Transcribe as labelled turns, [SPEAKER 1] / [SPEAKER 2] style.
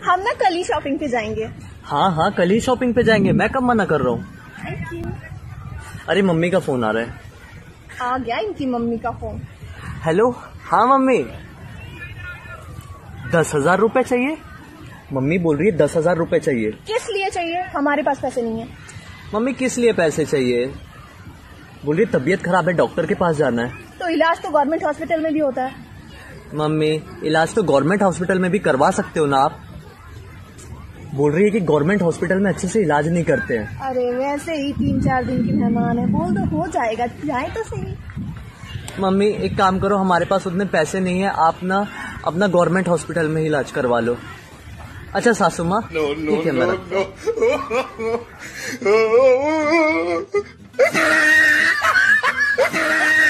[SPEAKER 1] हम ना कल ही शॉपिंग पे जाएंगे।
[SPEAKER 2] हाँ हाँ, कल ही शॉपिंग पे जाएंगे, मैं कब मना कर रहा हूँ।
[SPEAKER 1] Thank you.
[SPEAKER 2] अरे मम्मी का फोन आ रहा है।
[SPEAKER 1] आ गया इनकी मम्मी का फोन।
[SPEAKER 2] हेलो, हाँ मम्मी। 10,000 रुपए चाहिए। मम्मी बोल रही है 10,000 रुपए चाहिए।
[SPEAKER 1] किस लिए चाहिए? हमारे पास पैसे नहीं है।
[SPEAKER 2] मम्मी किस लिए पैसे चाहिए? बोल रही है तबीयत खराब है, डॉक्टर के पास जाना है।
[SPEAKER 1] तो इलाज तो गवर्नमेंट हॉस्पिटल में भी होता है।
[SPEAKER 2] मम्मी इलाज तो गवर्नमेंट हॉस्पिटल में भी करवा सकते हो ना आप। बोल रही है कि गवर्नमेंट हॉस्पिटल में अच्छे से इलाज नहीं करते हैं।
[SPEAKER 1] अरे वैसे ही 3-4 दिन की मेहमान है, बोल दो हो जाएगा, जाए तो सही।
[SPEAKER 2] मम्मी एक काम करो, हमारे पास उतने पैसे नहीं है, आप ना अपना गवर्नमेंट हॉस्पिटल में ही इलाज करवा लो। अच्छा सासू माँ, ठीक है मैं रखता हूँ।